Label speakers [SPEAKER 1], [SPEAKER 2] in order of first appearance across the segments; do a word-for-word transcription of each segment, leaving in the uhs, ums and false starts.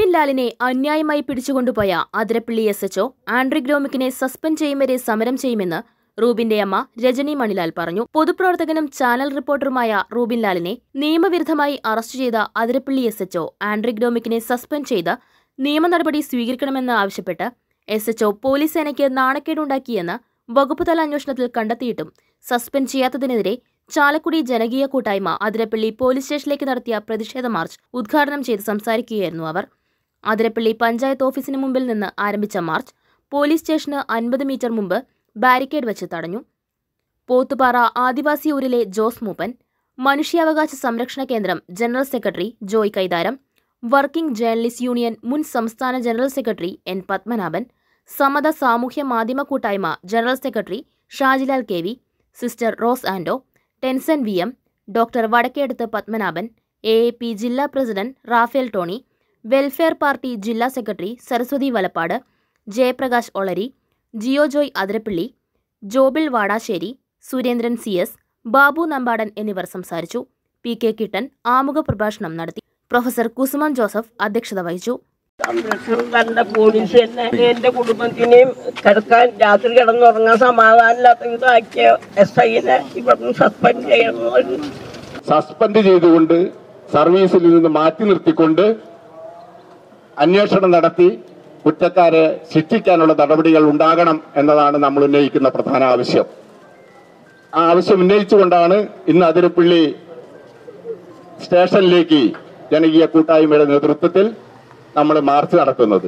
[SPEAKER 1] Rubin ലാലിനെ അന്യായമായി പിടിച്ചുകൊണ്ടുപോയ അതിരപ്പള്ളി എസ് എച്ച്ഒ ആൻഡ്രി ഗ്രോമിക്കിനെ സസ്പെൻഡ് ചെയ്യും വരെ സമരം ചെയ്യുമെന്ന് റൂബിന്റെ അമ്മ രജനി മണിലാൽ പറഞ്ഞു. പൊതുപ്രവർത്തകനും ചാനൽ റിപ്പോർട്ടറുമായ റൂബിൻ ലാലിനെ നിയമവിരുദ്ധമായി അറസ്റ്റ് ചെയ്ത അതിരപ്പള്ളി എസ് എച്ച്ഒ ആൻഡ്രി ഗ്രോമിക്കിനെ സസ്പെൻഡ് ചെയ്ത് നിയമ നടപടി സ്വീകരിക്കണമെന്ന് ആവശ്യപ്പെട്ട് എസ് എച്ച്ഒ പോലീസ് സേനയ്ക്ക് നാണക്കേടുണ്ടാക്കിയെന്ന് വകുപ്പുതല അന്വേഷണത്തിൽ കണ്ടെത്തിയിട്ടും സസ്പെൻഡ് ചെയ്യാത്തതിനെതിരെ ചാലക്കുടി ജനകീയ കൂട്ടായ്മ അതിരപ്പള്ളി പോലീസ് സ്റ്റേഷനിലേക്ക് നടത്തിയ പ്രതിഷേധ മാർച്ച് ഉദ്ഘാടനം ചെയ്ത് സംസാരിക്കുകയായിരുന്നു അവർ. അതിരപ്പള്ളി പഞ്ചായത്ത് ഓഫീസിന് മുമ്പിൽ നിന്ന് ആരംഭിച്ച മാർച്ച് പോലീസ് സ്റ്റേഷന് അൻപത് മീറ്റർ മുമ്പ് ബാരിക്കേഡ് വെച്ച് തടഞ്ഞു. പോത്തുപാറ ആദിവാസി ഊരിലെ ജോസ് മൂപ്പൻ, മനുഷ്യാവകാശ സംരക്ഷണ കേന്ദ്രം general secretary Joy Kaitharam, working journalist union മുൻ സംസ്ഥാന general secretary N Padmanabhan, Samatha സാമൂഹ്യ മാധ്യമ കൂട്ടായ്മ general secretary Shajilal K V, sister Rose Ando, Tenson V M, doctor Vadakkedathu Padmanabhan, A A P ജില്ലാ president Raphael Tony, welfare party ജില്ലാ secretary Saraswathi Valappad, Jayaprakash Olari, Jio Joy Athirappilly, Jobil Vadasseri, Surendran C S, Babu Nampadan എന്നിവർ സംസാരിച്ചു. പി കെ കിട്ടൻ ആമുഖ പ്രഭാഷണം നടത്തി. പ്രൊഫസർ കുസുമൻ ജോസഫ് അധ്യക്ഷത വഹിച്ചു.
[SPEAKER 2] സംരക്ഷണം പോലീസ് തന്നെ എന്റെ കുടുംബത്തിനെയും കിടക്കാൻ രാത്രി കിടന്നുറങ്ങാൻ സമാധാനമില്ലാത്ത ഇതാക്കിയ എസ് ഐനെ ഇവിടുന്ന് സസ്പെൻഡ് ചെയ്യണം.
[SPEAKER 3] സസ്പെൻഡ് ചെയ്തുകൊണ്ട് സർവീസിൽ നിന്ന് മാറ്റി നിർത്തിക്കൊണ്ട് അന്വേഷണം നടത്തി കുറ്റക്കാരെ ശിക്ഷിക്കാനുള്ള നടപടികൾ ഉണ്ടാകണം എന്നതാണ് നമ്മൾ ഉന്നയിക്കുന്ന പ്രധാന ആവശ്യം. ആ ആവശ്യം ഉന്നയിച്ചുകൊണ്ടാണ് ഇന്ന് അതിരപ്പള്ളി സ്റ്റേഷനിലേക്ക് ജനകീയ കൂട്ടായ്മയുടെ നേതൃത്വത്തിൽ നമ്മൾ മാർച്ച് നടത്തുന്നത്.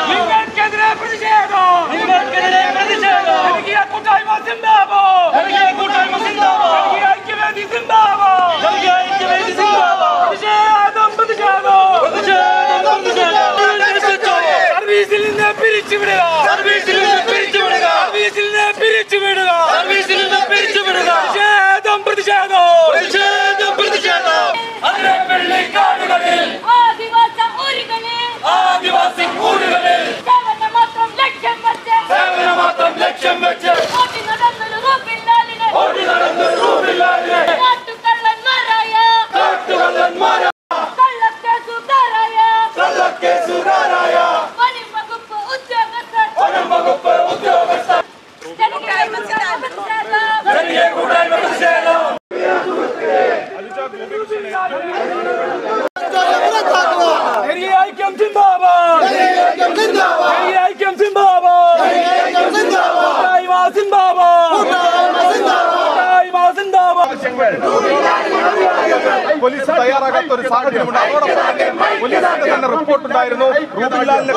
[SPEAKER 4] സർവീസിൽ നിന്ന് പിരിച്ചുവിടുക, സർവീസിൽ നിന്ന് പിരിച്ചുവിടുക, സർവീസിൽ നിന്ന് പിരിച്ചുവിടുക, സർവീസിൽ നിന്ന് പിരിച്ചുവിടുക. പ്രതിഷേധം പ്രതിഷേധം പ്രതിഷേധം പ്രതിഷേധം. അതിരപ്പള്ളി കാടുകളിൽ ആദിവാസി ഊരുകളിൽ ആദിവാസി ഊരുകളിൽ സേവനം മാത്രം ലക്ഷ്യം വെച്ച് സേവനം മാത്രം ലക്ഷ്യം വെച്ച് ഓടി നടന്നൊരു റൂബിൻ ലാലിനെ ഓടി നടന്നൊരു റൂബിൻ ലാലിനെ കാട്ടുകള്ളന്മാരായ കാട്ടുകള്ളന്മാരായ കള്ളക്കേസുകാരായ കള്ളക്കേസുകാരായ വനം വകുപ്പ് ഉദ്യോഗസ്ഥർ വനം വകുപ്പ് ഉദ്യോഗസ്ഥർ ജനകീയ കൂട്ടായ്മ പ്രതിഷേധം. ഐക്യം സിന്ദാബാദ്, ഐക്യം സിന്ദാബാദ്,
[SPEAKER 5] പോലീസ് തയ്യാറാകാത്ത ഒരു സാഹചര്യമുണ്ട്. അതോടൊപ്പം പോലീസിന്റെ തന്നെ റിപ്പോർട്ടുണ്ടായിരുന്നു റൂബിൻ ലാലിനെ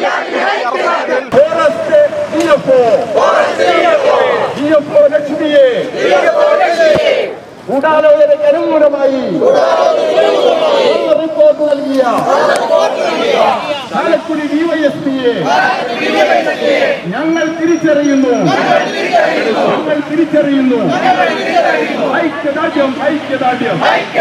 [SPEAKER 3] ഗൂഢാലോചനയ്ക്ക് അനുകൂലമായി റിപ്പോർട്ട് നൽകിയ ചാലക്കുടി ഡിവൈഎസ്പിയെ ഞങ്ങൾ തിരിച്ചറിയുന്നു ഞങ്ങൾ തിരിച്ചറിയുന്നു ഐക്യദാർഢ്യം ഐക്യദാർഢ്യം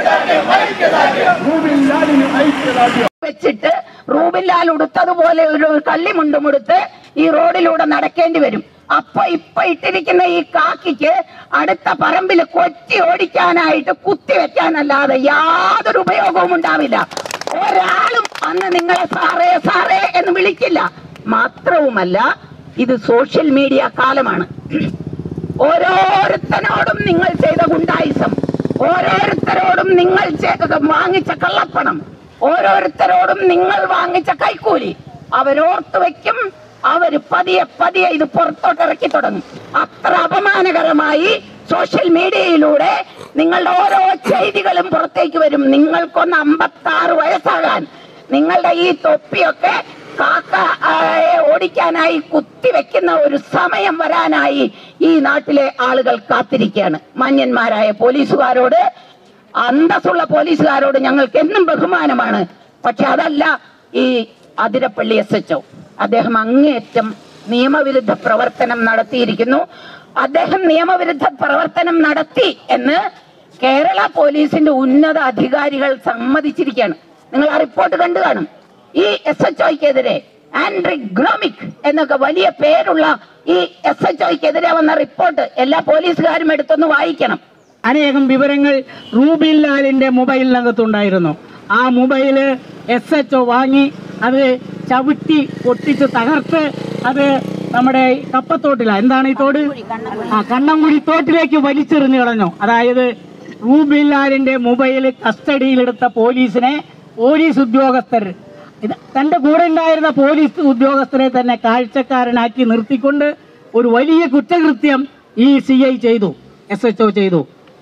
[SPEAKER 3] റൂബിൻ ലാലിന് ഐക്യദാർഢ്യം
[SPEAKER 2] വെച്ചിട്ട് റൂബിൻ ലാൽ ഉടുത്തതുപോലെ ഒരു കള്ളിമുണ്ടുമുടുത്ത് ഈ റോഡിലൂടെ നടക്കേണ്ടി വരും. അപ്പൊ ഇപ്പൊ ഇട്ടിരിക്കുന്ന ഈ കാക്കിക്ക് അടുത്ത പറമ്പിൽ കൊച്ചി ഓടിക്കാനായിട്ട് കുത്തിവെക്കാനല്ലാതെ യാതൊരു ഉപയോഗവും ഉണ്ടാവില്ല. ഒരാളും അന്ന് നിങ്ങളെ സാറേ സാറേ എന്ന് വിളിക്കില്ല. മാത്രവുമല്ല, ഇത് സോഷ്യൽ മീഡിയ കാലമാണ്. ഓരോരുത്തരോടും നിങ്ങൾ ചെയ്ത ഗുണ്ടായിസം, ഓരോരുത്തരോടും നിങ്ങൾ വാങ്ങിച്ച കള്ളപ്പണം, ഓരോരുത്തരോടും നിങ്ങൾ വാങ്ങിച്ച കൈക്കൂലി അവരോർത്ത് വയ്ക്കും. അവര് പതിയെ പതിയെ ഇത് പുറത്തോട്ടിറക്കി തുടങ്ങും. അത്ര അപമാനകരമായി സോഷ്യൽ മീഡിയയിലൂടെ നിങ്ങളുടെ ഓരോ ചെയ്തികളും പുറത്തേക്ക് വരും. നിങ്ങൾക്കൊന്ന് അമ്പത്തി ആറ് വയസ്സാകാൻ നിങ്ങളുടെ ഈ തൊപ്പിയൊക്കെ കാക്ക ഓടിക്കാനായി കുത്തിവെക്കുന്ന ഒരു സമയം വരാനായി ഈ നാട്ടിലെ ആളുകൾ കാത്തിരിക്കുകയാണ്. മാന്യന്മാരായ പോലീസുകാരോട്, അന്തസ്സുള്ള പോലീസുകാരോട് ഞങ്ങൾക്ക് എന്നും ബഹുമാനമാണ്. പക്ഷെ അതല്ല ഈ അതിരപ്പള്ളി എസ് എച്ച്ഒ. അദ്ദേഹം അങ്ങേയറ്റം നിയമവിരുദ്ധ പ്രവർത്തനം നടത്തിയിരിക്കുന്നു. അദ്ദേഹം നിയമവിരുദ്ധ പ്രവർത്തനം നടത്തി എന്ന് കേരള പോലീസിന്റെ ഉന്നത അധികാരികൾ സമ്മതിച്ചിരിക്കുകയാണ്. നിങ്ങൾ ആ റിപ്പോർട്ട് കണ്ടു കാണും. ഈ എസ് എച്ച് ഒക്കെതിരെ ആൻഡ്രി ഗ്രോമിക് എന്നൊക്കെ വലിയ പേരുള്ള ഈ എസ് എച്ച് ഒക്കെതിരെ വന്ന റിപ്പോർട്ട് എല്ലാ പോലീസുകാരും എടുത്തൊന്ന് വായിക്കണം.
[SPEAKER 6] അനേകം വിവരങ്ങൾ റൂബിൻ ലാലിന്റെ മൊബൈലിനകത്തുണ്ടായിരുന്നു. ആ മൊബൈല് എസ് എച്ച് ഒ വാങ്ങി അത് ചവിട്ടി പൊട്ടിച്ച് തകർത്ത് അത് നമ്മുടെ കപ്പത്തോട്ടിലാണ്, എന്താണ് ഈ തോട്, ആ കണ്ണംകുഴി തോട്ടിലേക്ക് വലിച്ചെറിഞ്ഞു കളഞ്ഞു. അതായത് റൂബിൻ ലാലിന്റെ മൊബൈൽ കസ്റ്റഡിയിലെടുത്ത പോലീസിനെ പോലീസ് ഉദ്യോഗസ്ഥർ ഇത് തന്റെ കൂടെ ഉണ്ടായിരുന്ന പോലീസ് ഉദ്യോഗസ്ഥരെ തന്നെ കാഴ്ചക്കാരനാക്കി നിർത്തിക്കൊണ്ട് ഒരു വലിയ കുറ്റകൃത്യം ഈ സി ഐ ചെയ്തു, എസ് എച്ച് ഒ ചെയ്തു.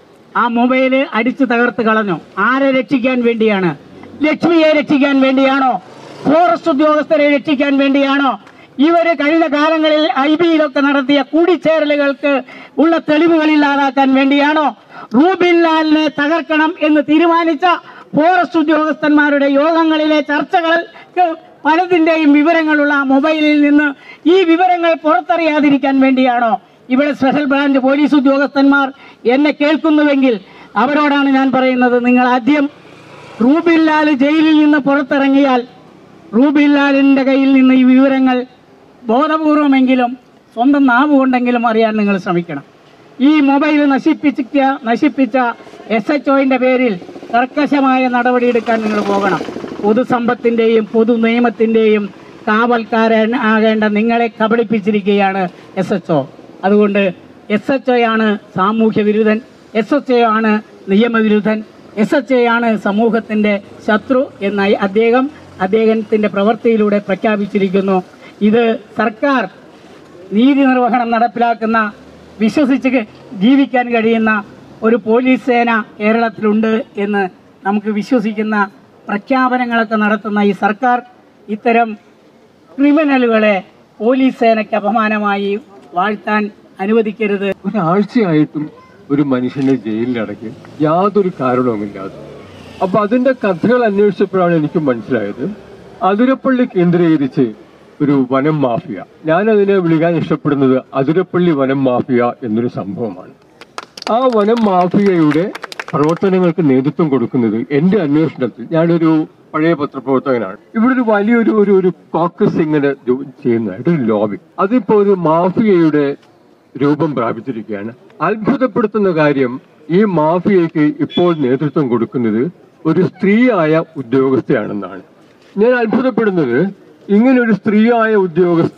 [SPEAKER 6] ആ മൊബൈല് അടിച്ചു തകർത്ത് കളഞ്ഞു. ആരെ രക്ഷിക്കാൻ വേണ്ടിയാണ്? ലക്ഷ്മിയെ രക്ഷിക്കാൻ വേണ്ടിയാണോ? ഫോറസ്റ്റ് ഉദ്യോഗസ്ഥരെ രക്ഷിക്കാൻ വേണ്ടിയാണോ? ഇവര് കഴിഞ്ഞ കാലങ്ങളിൽ ഐ ബിയിലൊക്കെ നടത്തിയ കൂടിച്ചേരലുകൾക്ക് ഉള്ള തെളിവുകൾ ഇല്ലാതാക്കാൻ വേണ്ടിയാണോ? റൂബിൻ ലാലിനെ തകർക്കണം എന്ന് തീരുമാനിച്ച ഫോറസ്റ്റ് ഉദ്യോഗസ്ഥന്മാരുടെ യോഗങ്ങളിലെ ചർച്ചകൾക്ക് പലതിന്റെയും വിവരങ്ങളുള്ള മൊബൈലിൽ നിന്ന് ഈ വിവരങ്ങൾ പുറത്തറിയാതിരിക്കാൻ വേണ്ടിയാണോ? ഇവിടെ സ്പെഷ്യൽ ബ്രാഞ്ച് പോലീസ് ഉദ്യോഗസ്ഥന്മാർ എന്നെ കേൾക്കുന്നുവെങ്കിൽ അവരോടാണ് ഞാൻ പറയുന്നത്, നിങ്ങൾ ആദ്യം റൂബിൻ ലാൽ ജയിലിൽ നിന്ന് പുറത്തിറങ്ങിയാൽ റൂബിൻ ലാലിന്റെ കയ്യിൽ നിന്ന് ഈ വിവരങ്ങൾ ബോധപൂർവമെങ്കിലും സ്വന്തം നാവ് കൊണ്ടെങ്കിലും അറിയാൻ നിങ്ങൾ ശ്രമിക്കണം. ഈ മൊബൈൽ നശിപ്പിച്ച നശിപ്പിച്ച എസ് എച്ച് ഒന്റെ പേരിൽ കർക്കശമായ നടപടിയെടുക്കാൻ നിങ്ങൾ പോകണം. പൊതുസമ്പത്തിന്റെയും പൊതു നിയമത്തിന്റെയും കാവൽക്കാരൻ ആകേണ്ട നിങ്ങളെ കബളിപ്പിച്ചിരിക്കുകയാണ് എസ് എച്ച് ഒ. അതുകൊണ്ട് എസ് എച്ച് ഒ ആണ് സാമൂഹ്യ വിരുദ്ധൻ, എസ് എച്ച് ഒ ആണ് നിയമവിരുദ്ധൻ, എസ് എച്ച് ഒ ആണ് സമൂഹത്തിന്റെ ശത്രു എന്നായി അദ്ദേഹം അദ്ദേഹത്തിന്റെ പ്രവൃത്തിയിലൂടെ പ്രഖ്യാപിച്ചിരിക്കുന്നു. ഇത് സർക്കാർ നീതി നിർവഹണം നടപ്പിലാക്കുന്ന, വിശ്വസിച്ച് ജീവിക്കാൻ കഴിയുന്ന ഒരു പോലീസ് സേന കേരളത്തിലുണ്ട് എന്ന് നമുക്ക് വിശ്വസിക്കുന്ന പ്രഖ്യാപനങ്ങളൊക്കെ നടത്തുന്ന ഈ സർക്കാർ ഇത്തരം ക്രിമിനലുകളെ പോലീസ് സേനയ്ക്ക് അപമാനമായി വാഴ്ത്താൻ അനുവദിക്കരുത്.
[SPEAKER 7] ഒരാഴ്ചയായിട്ടും ഒരു മനുഷ്യനെ ജയിലിലടക്കി യാതൊരു കാരണവുമില്ലാതെ. അപ്പൊ അതിന്റെ കഥകൾ അന്വേഷിച്ചപ്പോഴാണ് എനിക്ക് മനസ്സിലായത് അതിരപ്പള്ളി കേന്ദ്രീകരിച്ച് ഒരു വനം മാഫിയ, ഞാനതിനെ വിളിക്കാൻ ഇഷ്ടപ്പെടുന്നത് അതിരപ്പള്ളി വനം മാഫിയ എന്നൊരു സംഭവമാണ്. ആ വനം മാഫിയയുടെ പ്രവർത്തനങ്ങൾക്ക് നേതൃത്വം കൊടുക്കുന്നത് എൻ്റെ അന്വേഷണത്തിൽ, ഞാനൊരു പഴയ പത്രപ്രവർത്തകനാണ്, ഇവിടെ ഒരു വലിയൊരു ഒരു ഒരു കോക്കസ് ഇങ്ങനെ ചെയ്യുന്നതായിട്ട് ഒരു ലോബി, അതിപ്പോ ഒരു മാഫിയയുടെ രൂപം പ്രാപിച്ചിരിക്കുകയാണ്. അത്ഭുതപ്പെടുത്തുന്ന കാര്യം, ഈ മാഫിയയ്ക്ക് ഇപ്പോൾ നേതൃത്വം കൊടുക്കുന്നത് ഒരു സ്ത്രീയായ ഉദ്യോഗസ്ഥയാണെന്നാണ്. ഞാൻ അത്ഭുതപ്പെടുന്നത്, ഇങ്ങനെ ഒരു സ്ത്രീയായ ഉദ്യോഗസ്ഥ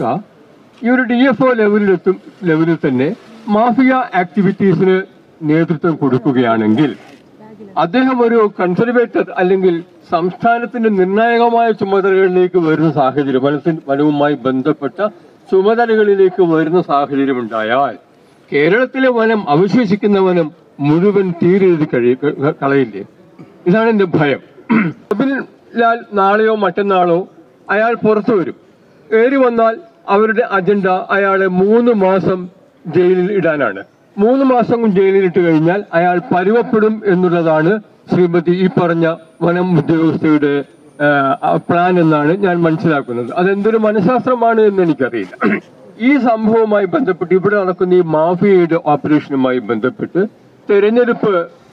[SPEAKER 7] ഈ ഒരു ഡി എഫ് ഒ ലെവലിലെത്തും ലെവലിൽ തന്നെ മാഫിയ ആക്ടിവിറ്റീസിന് നേതൃത്വം കൊടുക്കുകയാണെങ്കിൽ അദ്ദേഹം ഒരു കൺസർവേറ്റർ അല്ലെങ്കിൽ സംസ്ഥാനത്തിന്റെ നിർണായകമായ ചുമതലകളിലേക്ക് വരുന്ന സാഹചര്യം, വനത്തിന് വനവുമായി ബന്ധപ്പെട്ട ചുമതലകളിലേക്ക് വരുന്ന സാഹചര്യം ഉണ്ടായാൽ കേരളത്തിലെ വനം, അവശേഷിക്കുന്ന വനം മുഴുവൻ തീരെഴുതി കഴി കളയില്ലേ? ഇതാണ് എന്റെ ഭയം. റൂബിൻ ലാൽ നാളെയോ മറ്റന്നാളോ അയാൾ പുറത്തു വരും. കയറി വന്നാൽ അവരുടെ അജണ്ട അയാളെ മൂന്ന് മാസം ജയിലിൽ ഇടാനാണ്. മൂന്ന് മാസം ജയിലിലിട്ട് കഴിഞ്ഞാൽ അയാൾ പരുവപ്പെടും എന്നുള്ളതാണ് ശ്രീമതി ഈ പറഞ്ഞ വനം ഉദ്യോഗസ്ഥയുടെ പ്ലാൻ എന്നാണ് ഞാൻ മനസ്സിലാക്കുന്നത്. അതെന്തൊരു മനഃശാസ്ത്രമാണ് എന്ന് എനിക്കറിയില്ല. ഈ സംഭവവുമായി ബന്ധപ്പെട്ട് ഇവിടെ നടക്കുന്ന ഈ മാഫിയയുടെ ഓപ്പറേഷനുമായി ബന്ധപ്പെട്ട് തെരഞ്ഞെടുപ്പ്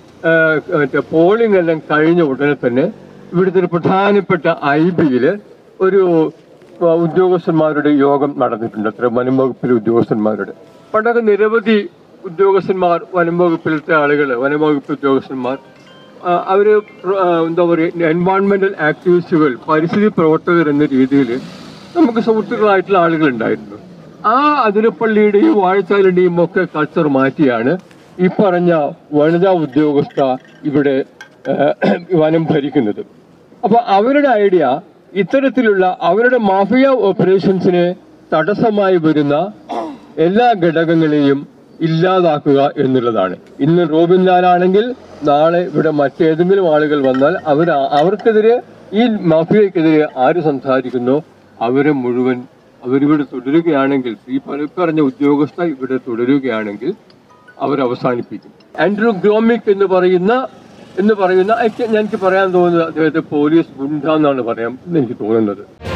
[SPEAKER 7] പോളിംഗ് എല്ലാം കഴിഞ്ഞ ഉടനെ തന്നെ ഇവിടുത്തെ ഒരു പ്രധാനപ്പെട്ട ഐ ബിയില് ഒരു ഉദ്യോഗസ്ഥന്മാരുടെ യോഗം നടന്നിട്ടുണ്ട്. അത്ര വനം വകുപ്പിലെ ഉദ്യോഗസ്ഥന്മാരുടെ പണ്ടൊക്കെ നിരവധി ഉദ്യോഗസ്ഥന്മാർ, വനം വകുപ്പിലത്തെ ആളുകൾ, വനം വകുപ്പ് ഉദ്യോഗസ്ഥന്മാർ, അവര് എന്താ പറയുക, എൻവയോൺമെന്റൽ ആക്ടിവിസ്റ്റുകൾ, പരിസ്ഥിതി പ്രവർത്തകർ എന്ന രീതിയിൽ നമുക്ക് സുഹൃത്തുക്കളായിട്ടുള്ള ആളുകൾ ഉണ്ടായിരുന്നു. ആ അതിരപ്പള്ളിയുടെയും വാഴച്ചാലിന്റെയും ഒക്കെ കൾച്ചർ മാറ്റിയാണ് ഈ പറഞ്ഞ വനിതാ ഉദ്യോഗസ്ഥ ഇവിടെ വനം ഭരിക്കുന്നത്. അപ്പൊ അവരുടെ ഐഡിയ ഇത്തരത്തിലുള്ള അവരുടെ മാഫിയ ഓപ്പറേഷൻസിന് തടസ്സമായി വരുന്ന എല്ലാ ഘടകങ്ങളെയും ഇല്ലാതാക്കുക എന്നുള്ളതാണ്. ഇന്ന് റൂബിൻ ലാലാണെങ്കിൽ നാളെ ഇവിടെ മറ്റേതെങ്കിലും ആളുകൾ വന്നാൽ അവർ അവർക്കെതിരെ, ഈ മാഫിയക്കെതിരെ ആര് സംസാരിക്കുന്നോ അവരെ മുഴുവൻ അവരിവിടെ തുടരുകയാണെങ്കിൽ, ഈ പറഞ്ഞ ഉദ്യോഗസ്ഥ ഇവിടെ തുടരുകയാണെങ്കിൽ അവർ അവസാനിപ്പിക്കും. ആൻഡ്രൂ ഗ്രോമിക് എന്ന് പറയുന്ന എന്ന് പറയുന്ന എനിക്ക് പറയാൻ തോന്നുന്നത് അദ്ദേഹത്തെ പോലീസ് ഗുണ്ട എന്നാണ് പറയാൻ എനിക്ക് തോന്നുന്നത്.